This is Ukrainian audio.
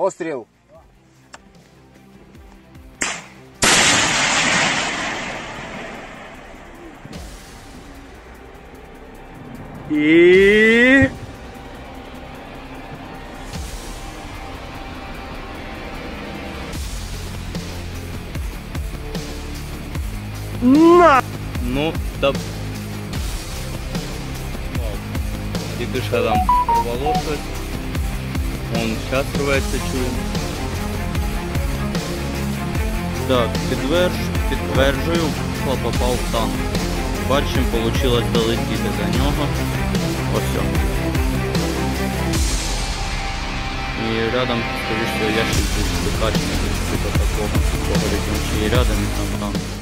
Постріл. І... На! Ну, да... Дебиша там порвало щось. Он сейчас рветься, чує. Так, підтверджую, попав в танк. Бачимо, вийшло долетіти до нього. Ось. І рядом, скоріше, ящик був викачений до такого рядом, і там танк.